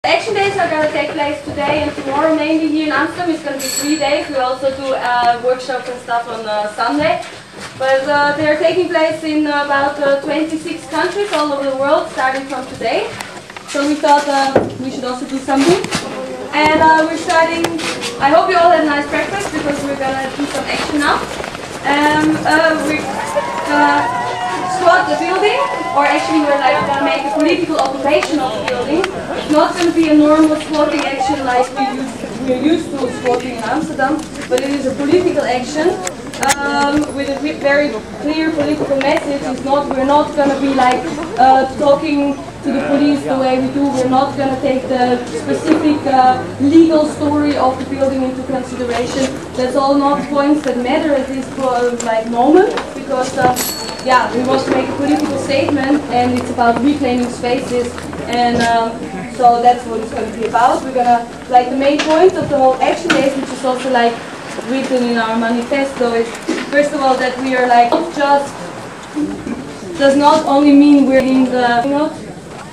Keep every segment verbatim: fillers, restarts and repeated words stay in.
Action days are going to take place today and tomorrow, mainly here in Amsterdam. It's going to be three days. We also do uh, workshops and stuff on uh, Sunday. But uh, they are taking place in uh, about uh, twenty-six countries all over the world, starting from today. So we thought uh, we should also do something. And uh, we're starting, I hope you all had a nice breakfast, because we're going to do some action now. Um, uh, we're going to squat the building, or actually we're like going to make a political occupation of the building. It's not going to be a normal squatting action like we used, we're used to squatting in Amsterdam, but it is a political action um, with a very clear political message. It's not, we're not going to be like uh, talking to the police the way we do. We're not going to take the specific uh, legal story of the building into consideration. That's all not points that matter at this uh, like moment, because uh, yeah, we want to make a political statement, and it's about reclaiming spaces, and um, so that's what it's going to be about. We're going to, like, the main point of the whole action days, which is also like written in our manifesto, is first of all that we are like not just, does not only mean we're in the, you know,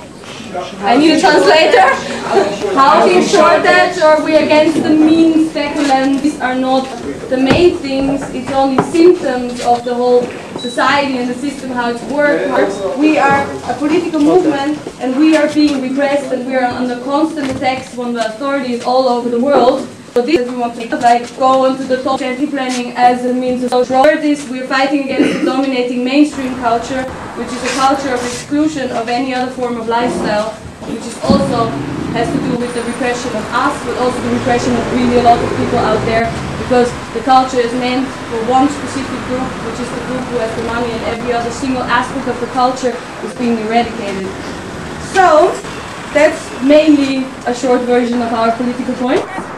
I need a translator. How do you short that? Or we're against the mean speculum. These are not the main things. It's only symptoms of the whole society and the system, how it works. We are a political movement, and we are being repressed, and we are under constant attacks from the authorities all over the world. So this is we want to like go on to the top gently planning as a means of social justice. We're fighting against the dominating mainstream culture, which is a culture of exclusion of any other form of lifestyle, which is also has to do with the repression of us, but also the repression of really a lot of people out there, because the culture is meant for one specific group, which is the group who has the money, and every other single aspect of the culture is being eradicated. So that's mainly a short version of our political point.